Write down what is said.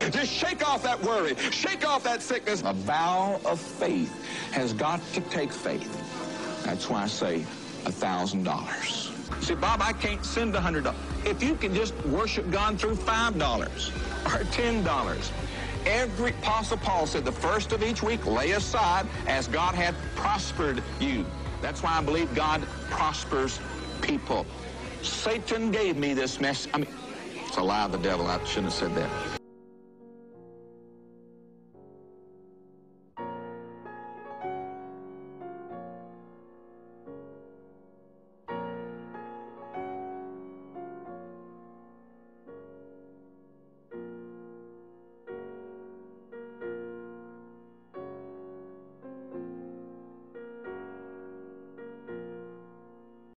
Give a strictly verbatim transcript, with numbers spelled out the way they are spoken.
Just shake off that worry. Shake off that sickness. A vow of faith has got to take faith. That's why I say a thousand dollars. See, Bob, I can't send a hundred dollars. If you can just worship God through five dollars or ten dollars. Every Apostle Paul said the first of each week lay aside as God had prospered you. That's why I believe God prospers people. Satan gave me this message. I mean, it's a lie of the devil. I shouldn't have said that.